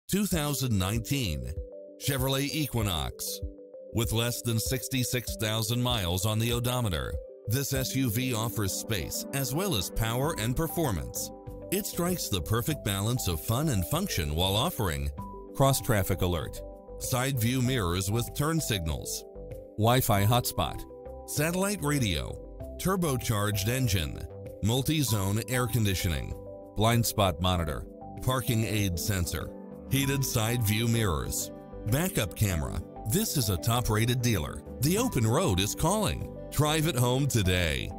2019 Chevrolet Equinox. With less than 66,000 miles on the odometer, this SUV offers space as well as power and performance. It strikes the perfect balance of fun and function while offering cross-traffic alert, side view mirrors with turn signals, Wi-Fi hotspot, satellite radio, turbocharged engine, multi-zone air conditioning, blind spot monitor, parking aid sensor, heated side view mirrors, backup camera. This is a top-rated dealer. The open road is calling. Drive it home today.